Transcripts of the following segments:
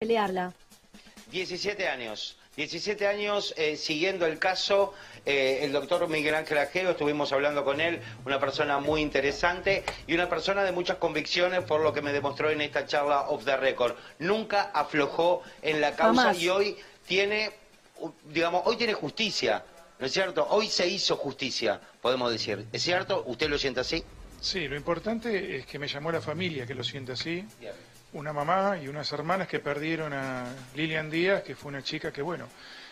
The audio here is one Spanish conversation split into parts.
pelearla. 17 años. 17 años siguiendo el caso, el doctor Miguel Ángel Ageo, estuvimos hablando con él, una persona muy interesante y una persona de muchas convicciones por lo que me demostró en esta charla off the record. Nunca aflojó en la causa. Jamás. Y hoy tiene, digamos, hoy tiene justicia, ¿no es cierto? Hoy se hizo justicia, podemos decir. ¿Es cierto? ¿Usted lo siente así? Sí, lo importante es que me llamó la familia que lo siente así. Bien. Una mamá y unas hermanas que perdieron a Lilian Díaz, que fue una chica que, bueno,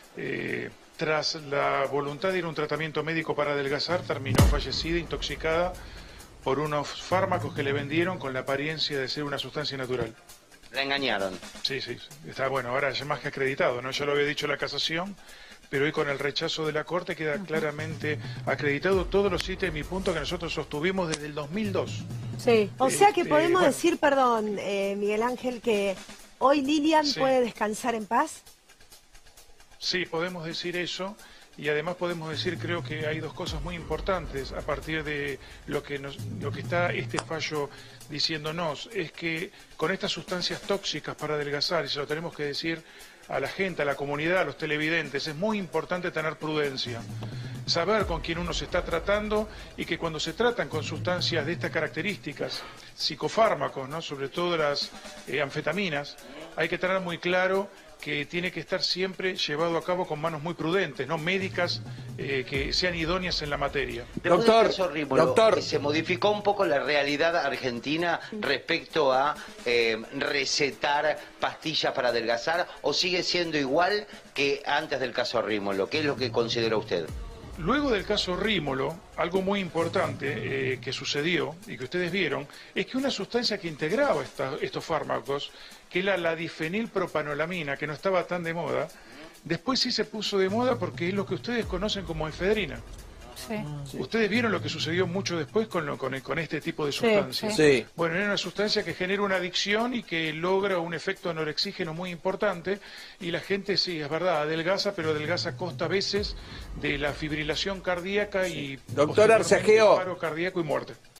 tras la voluntad de ir a un tratamiento médico para adelgazar, terminó fallecida, intoxicada por unos fármacos que le vendieron con la apariencia de ser una sustancia natural. La engañaron. Sí, sí, está bueno, ahora ya más que acreditado, ¿no? Ya lo había dicho la casación, pero hoy con el rechazo de la Corte queda claramente acreditado todos los ítems y puntos que nosotros sostuvimos desde el 2002. Sí, o sea que podemos decir, perdón, Miguel Ángel, que hoy Lilian puede descansar en paz. Sí, podemos decir eso. Y además podemos decir, creo que hay dos cosas muy importantes a partir de lo que está este fallo diciéndonos, es que con estas sustancias tóxicas para adelgazar, y se lo tenemos que decir a la gente, a la comunidad, a los televidentes, es muy importante tener prudencia, saber con quién uno se está tratando y que cuando se tratan con sustancias de estas características, psicofármacos, ¿no? Sobre todo las anfetaminas, hay que tener muy claro que tiene que estar siempre llevado a cabo con manos muy prudentes, no médicas que sean idóneas en la materia. Doctor, ¿se modificó un poco la realidad argentina respecto a recetar pastillas para adelgazar o sigue siendo igual que antes del caso Rímolo? ¿Qué es lo que considera usted? Luego del caso Rímolo, algo muy importante que sucedió y que ustedes vieron, es que una sustancia que integraba estos fármacos, que era la difenilpropanolamina, que no estaba tan de moda, después sí se puso de moda porque es lo que ustedes conocen como efedrina. Sí. Ustedes vieron lo que sucedió mucho después con este tipo de sustancias. Sí. Bueno, era una sustancia que genera una adicción y que logra un efecto anorexígeno muy importante y la gente, sí, es verdad, adelgaza, pero adelgaza a costa a veces de la fibrilación cardíaca y Doctor Arce Ageo, paro cardíaco y muerte.